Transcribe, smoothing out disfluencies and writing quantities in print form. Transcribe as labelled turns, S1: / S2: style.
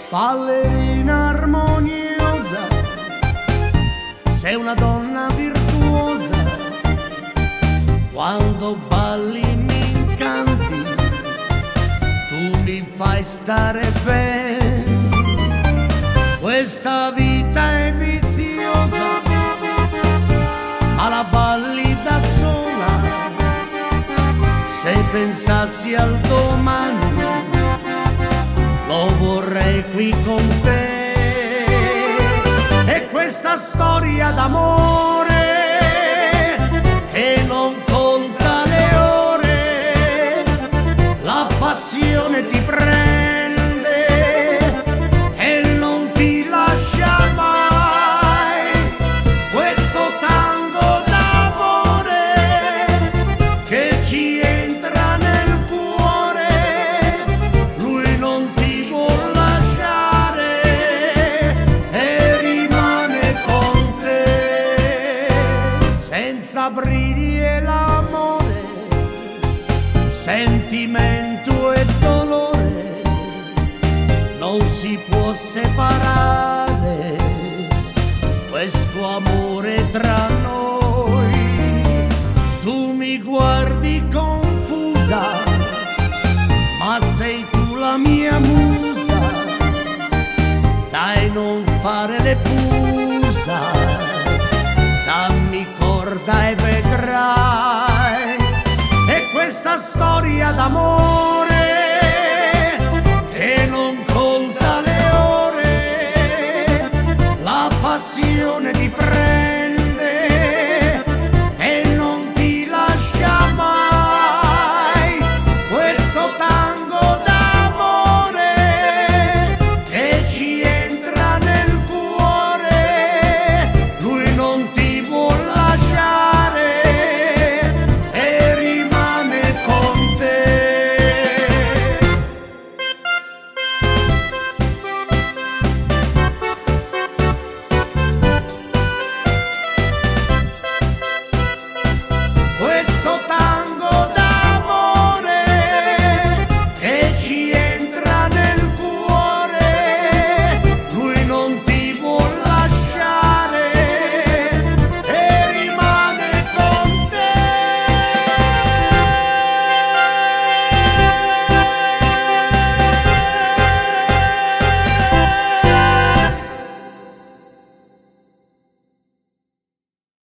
S1: ballerina armoniosa, sei una donna virtuosa, quando balli mi incanti, tu mi fai stare bene. Questa vita è viziosa, ma la balli da sola. Se pensassi al domani, lo vorrei qui con te. E questa storia d'amore che non conta le ore, la passione ti prende e non ti lascia mai. Questo tango d'amore che ci entra nel cuore, lui non ti vuol lasciare e rimane con te. Senza brividi e l'amore, sentimento e dolore, non si può separare questo amore tra noi. Tu mi guardi confusa, ma sei tu la mia musa. Dai, non fare le pusa, dammi corda e vedrai. E questa storia d'amore